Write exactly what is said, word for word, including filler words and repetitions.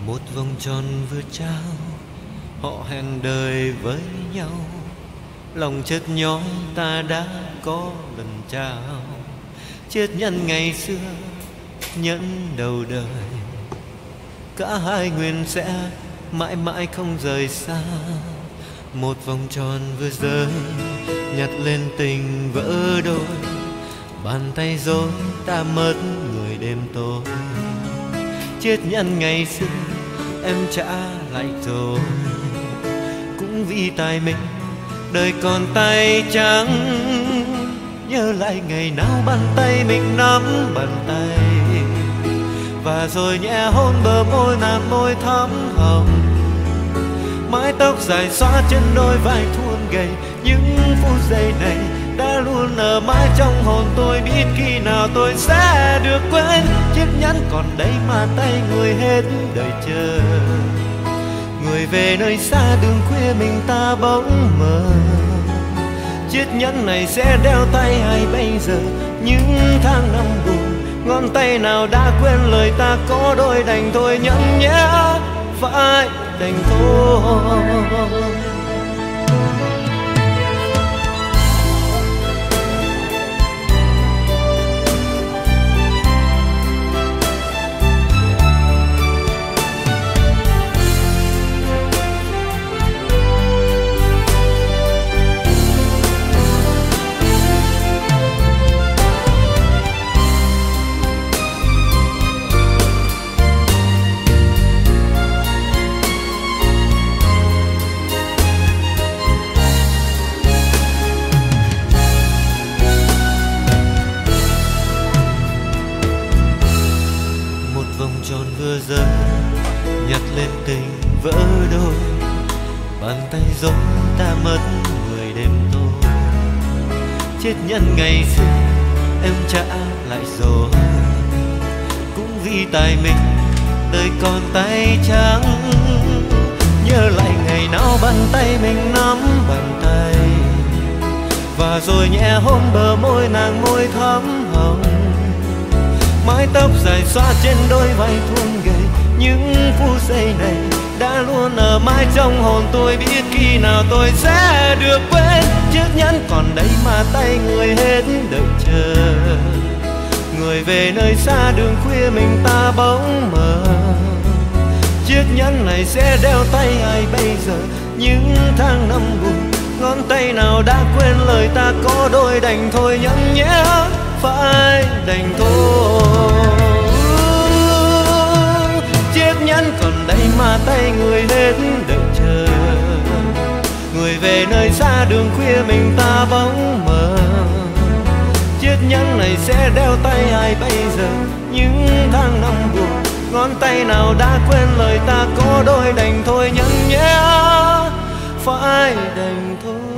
Một vòng tròn vừa trao, họ hẹn đời với nhau, lòng chợt nhói ta đã có lần chào. Chiết nhân ngày xưa nhẫn đầu đời, cả hai nguyện sẽ mãi mãi không rời xa. Một vòng tròn vừa rơi, nhặt lên tình vỡ đôi, bàn tay dối ta mất người đêm tối. Chiết nhân ngày xưa em trả lại rồi, cũng vì tại mình đời còn tay trắng. Nhớ lại ngày nào bàn tay mình nắm bàn tay, và rồi nhẹ hôn bờ môi nàng môi thắm hồng. Mái tóc dài xóa trên đôi vai thon gầy, những phút giây này đã luôn ở mãi trong hồn tôi. Biết khi nào tôi sẽ được quên, chiếc nhẫn còn đây mà tay người hết đời chờ. Người về nơi xa đường khuya mình ta bỗng mơ, chiếc nhẫn này sẽ đeo tay ai bây giờ? Những tháng năm buồn, ngón tay nào đã quên lời ta có đôi, đành thôi nhẫn nhé, phải đành thôi. Vòng tròn vừa rơi, nhặt lên tình vỡ đôi, bàn tay dối ta mất người đêm tối. Chiết nhân ngày xưa em trả lại rồi, cũng vì tại mình đời còn tay trắng. Nhớ lại ngày nào bàn tay mình nắm bàn tay, và rồi nhẹ hôn bờ môi nàng môi thắm hồng. Mái tóc dài xóa trên đôi vai thon gầy, những phút giây này đã luôn ở mãi trong hồn tôi. Biết khi nào tôi sẽ được quên, chiếc nhẫn còn đây mà tay người hết đợi chờ. Người về nơi xa đường khuya mình ta bỗng mơ, chiếc nhẫn này sẽ đeo tay ai bây giờ? Những tháng năm buồn, ngón tay nào đã quên lời ta có đôi, đành thôi nhẫn nhé, phải đành thôi. Chiếc nhẫn còn đây mà tay người hết đợi chờ. Người về nơi xa đường khuya mình ta bỗng mơ, chiếc nhẫn này sẽ đeo tay ai bây giờ? Những tháng năm buồn, ngón tay nào đã quên lời ta có đôi, đành thôi nhẫn nhé, phải đành thôi.